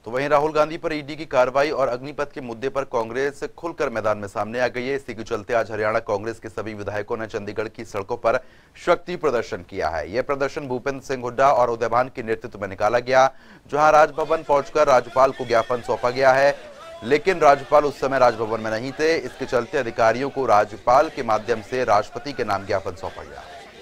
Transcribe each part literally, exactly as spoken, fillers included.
तो वहीं राहुल गांधी पर ईडी की कार्रवाई और अग्निपथ के मुद्दे पर कांग्रेस खुलकर मैदान में सामने आ गई है। इसी के चलते आज हरियाणा कांग्रेस के सभी विधायकों ने चंडीगढ़ की सड़कों पर शक्ति प्रदर्शन किया है। यह प्रदर्शन भूपेंद्र सिंह हुड्डा और उदयभान के नेतृत्व में निकाला गया, जहां राजभवन पहुंचकर राज्यपाल को ज्ञापन सौंपा गया है, लेकिन राज्यपाल उस समय राजभवन में नहीं थे। इसके चलते अधिकारियों को राज्यपाल के माध्यम से राष्ट्रपति के नाम ज्ञापन सौंपा गया।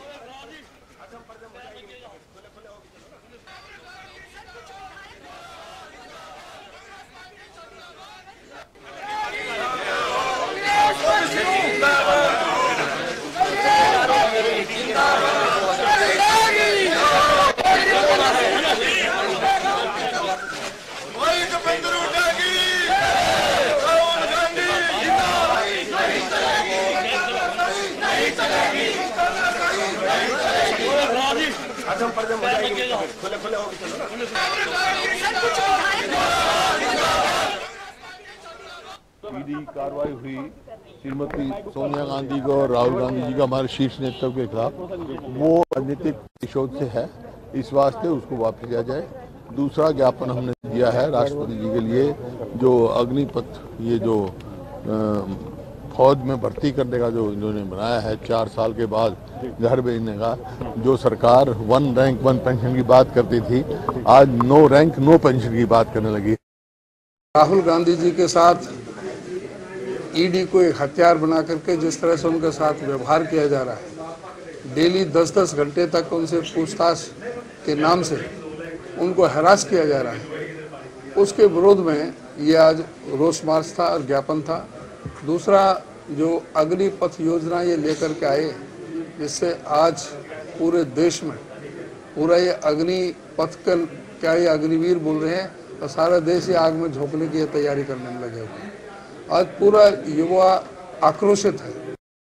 ईडी कार्रवाई हुई श्रीमती सोनिया गांधी को और राहुल गांधी जी का हमारे शीर्ष नेतृत्व के खिलाफ, वो राजनीतिक प्रतिशोध से है, इस वास्ते उसको वापस लिया जाए। दूसरा ज्ञापन हमने दिया है राष्ट्रपति जी के लिए, जो अग्निपथ ये जो फौज में भर्ती करने का जो इन्होंने बनाया है, चार साल के बाद घर भेजने का, जो सरकार वन रैंक वन पेंशन की बात करती थी, आज नो रैंक नो पेंशन की बात करने लगी। राहुल गांधी जी के साथ ईडी को एक हथियार बना करके जिस तरह से उनके साथ व्यवहार किया जा रहा है, डेली दस दस घंटे तक उनसे पूछताछ के नाम से उनको हरास किया जा रहा है, उसके विरोध में ये आज रोष मार्च था और ज्ञापन था। दूसरा, जो अग्निपथ योजना ये लेकर के आए, जिससे आज पूरे देश में पूरा ये अग्निपथ का क्या ये अग्निवीर बोल रहे हैं, और सारा देश ये आग में झोंकने की तैयारी करने में लगे हुए हैं। आज पूरा युवा आक्रोशित है।